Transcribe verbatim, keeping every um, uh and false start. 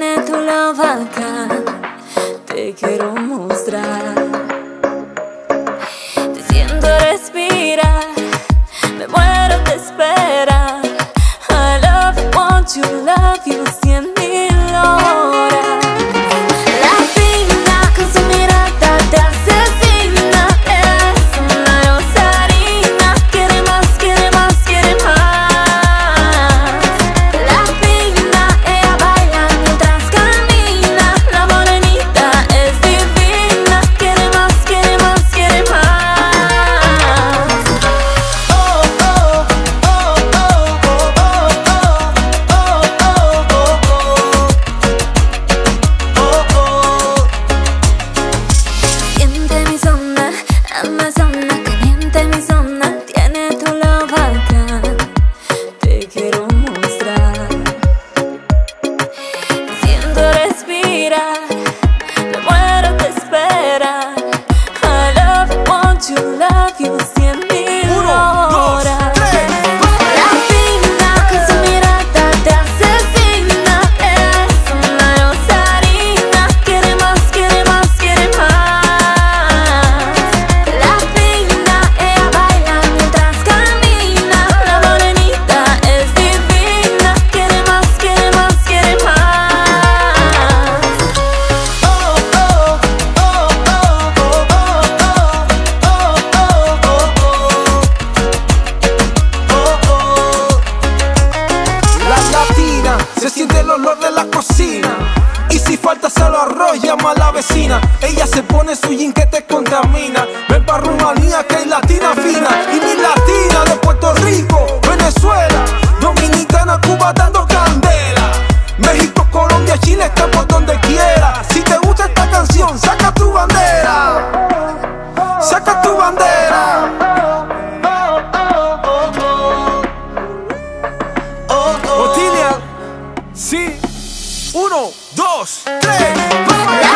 tiene tu love acá, te quiero mostrar. Te siento respirar, me muero de esperar. I love you, want you, love you, cien mil horas. Latina, con su mirada te asesina. Es una rosarina, quiere más, quiere más, quiere más. Latina, ella baila mientras camina. La morenita es divina, quiere más, quiere más, quiere más. Oh, oh, oh, oh, oh, oh, oh, oh, oh, oh, oh. Siente mi zona, amazona, caliente mi zona. Tiene tu love acá, te quiero mostrar. Te siento respirar, me muero de esperar. I love you, want you, love you, cien mil Uno, dos, horas. tres, Latina, con su mirada te asesina. Es una rosarina, quiere más, quiere más, quiere más. Latina, ella baila mientras camina. La morenita es divina, quiere más, quiere más, quiere más. Oh, oh, oh, oh, oh, oh, oh, oh, oh, oh. Las latinas, se siente el olor de la cocina. Y si falta solo arroz, llama a la vecina. Ella se pone su jean que te contamina. Ven pa' Rumanía que hay latina fina. Y mi latina de Puerto Rico, Venezuela, Dominicana, Cuba dando candela. México, Colombia, Chile, está por donde quiera. Si te gusta esta canción, saca tu bandera. Saca tu bandera. Otilia, sí. Uno, dos, tres, vamos.